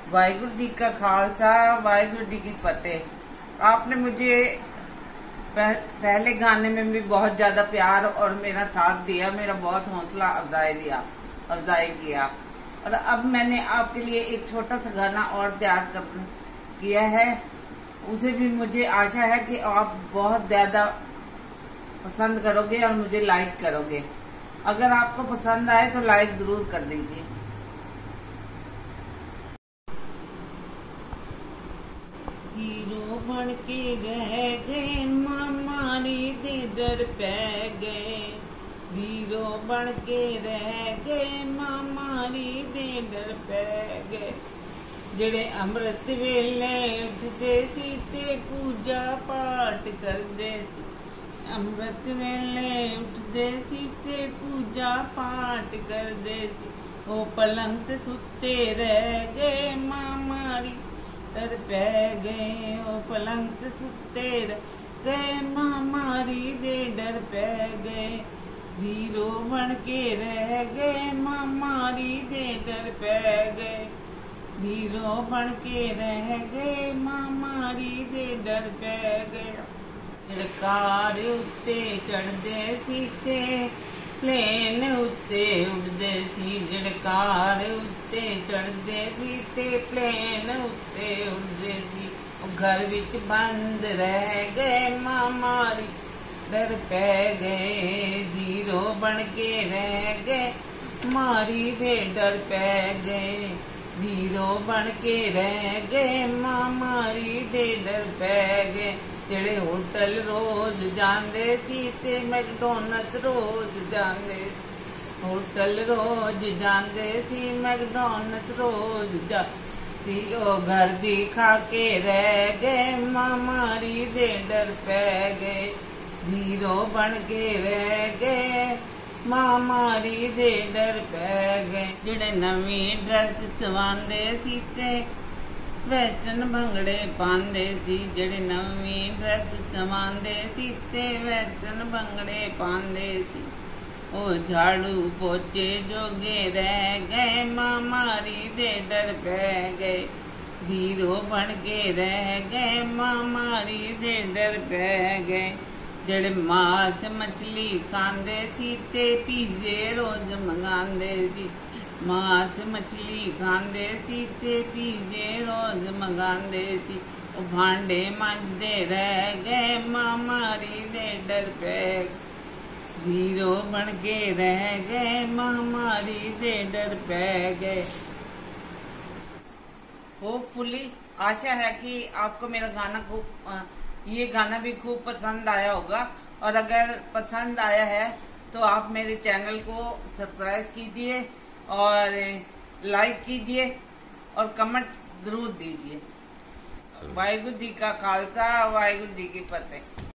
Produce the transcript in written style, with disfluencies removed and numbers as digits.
वाहिगुरु जी का खालसा, वाहिगुरु जी की फतेह। आपने मुझे पहले गाने में भी बहुत ज्यादा प्यार और मेरा साथ दिया, मेरा बहुत हौसला अफजाई किया। और अब मैंने आपके लिए एक छोटा सा गाना और तैयार किया है। उसे भी मुझे आशा है कि आप बहुत ज्यादा पसंद करोगे और मुझे लाइक करोगे। अगर आपको पसंद आए तो लाइक जरूर कर दीजिए। हीरो बन के रह गए, मामारी दे डर पै गए। हीरो बन के रह गए, मामारी दे डर पै गए। जेड़े अमृत वेले उठते सी ते पूजा पाठ करदे सी। अमृत वेले उठते सी ते पूजा पाठ करदे सी। ओ पलंग ते सुते रह गए, मामारी डर पै गए। ओ पलंग ते सुते रह गए, मामारी दे डर पै गए। हीरो बन के रह गए, मामारी दे डर पै गए। हीरो बन के रह गए, मामारी दे डर पै गए। कार उत्ते चढ़दे सी ते प्लेन उत्ते उड़दे सी। कार उत्ते चढ़दे सी ते प्लेन उत्ते उड़दे सी। घर विच बंद रह गए, मामारी डर पै गए। हीरो बन के रह गए, मारी दे डर पै गए। हीरो बन के रह गए, मामारी दे डर पै गए। जेड़े होटल रोज जांदे सी ते मैकडोनल्ड रोज जांदे। होटल रोज जांदे सी, मैकडोनल्ड रोज जांदे। ओ घर दी खा के रह गए, मामारी दे डर पै गए। हीरो बन के रह गए, मामारी दे डर पै गए। जेड़े नवी ड्रेस सवांदे सी ते वेस्टर्न भंगड़े पांदे सी। जेड़े नवी ड्रेस सवांदे सी ते वेस्टर्न भंगड़े पांदे सी। ओ झाड़ू पोचे जोगे रह गए, मामारी दे डर पै गए। हीरो बन के रह गए, मामारी दे डर पै गए। जेड़े मांस मछली खांदे सी ते पिज़्ज़े रोज मंगांदे सी। मांस मछली खांदे सी ते पिज़्ज़े रोज मंगांदे सी। ओ भांडे मांजदे रह गए, मामारी दे डर पै गए। हीरो बन के रह गए, मामारी दे डर पै गए। होपफुली आशा है कि आपको मेरा गाना ये गाना भी खूब पसंद आया होगा। और अगर पसंद आया है तो आप मेरे चैनल को सब्सक्राइब कीजिए और लाइक कीजिए और कमेंट जरूर दीजिए। वाहिगुरु जी का खालसा, वाहिगुरु जी की फतेह।